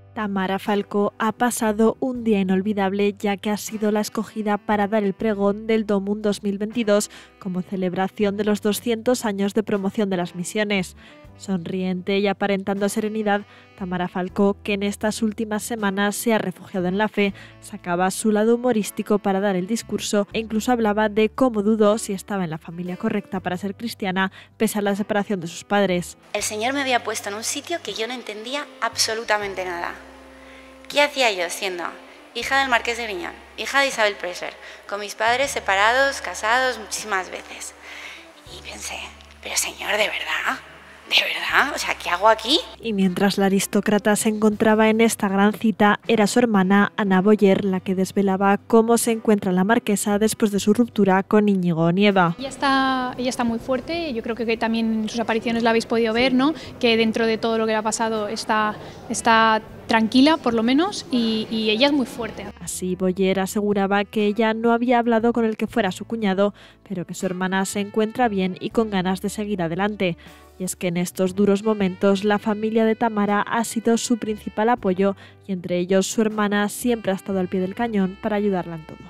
Tamara Falcó ha pasado un día inolvidable, ya que ha sido la escogida para dar el pregón del DOMUN 2022 como celebración de los 200 años de promoción de las misiones. Sonriente y aparentando serenidad, Tamara Falcó, que en estas últimas semanas se ha refugiado en la fe, sacaba su lado humorístico para dar el discurso e incluso hablaba de cómo dudó si estaba en la familia correcta para ser cristiana pese a la separación de sus padres. El Señor me había puesto en un sitio que yo no entendía absolutamente nada. ¿Qué hacía yo siendo hija del Marqués de Griñón, hija de Isabel Preisler, con mis padres separados, casados muchísimas veces? Y pensé, pero Señor, ¿de verdad? ¿De verdad? O sea, ¿qué hago aquí? Y mientras la aristócrata se encontraba en esta gran cita, era su hermana Ana Boyer la que desvelaba cómo se encuentra la marquesa después de su ruptura con Íñigo Nieva. Ella está muy fuerte, yo creo que también en sus apariciones la habéis podido ver, ¿no? Que dentro de todo lo que le ha pasado está tranquila, por lo menos, y ella es muy fuerte. Así, Boyer aseguraba que ella no había hablado con el que fuera su cuñado, pero que su hermana se encuentra bien y con ganas de seguir adelante. Y es que en estos duros momentos la familia de Tamara ha sido su principal apoyo y entre ellos su hermana siempre ha estado al pie del cañón para ayudarla en todo.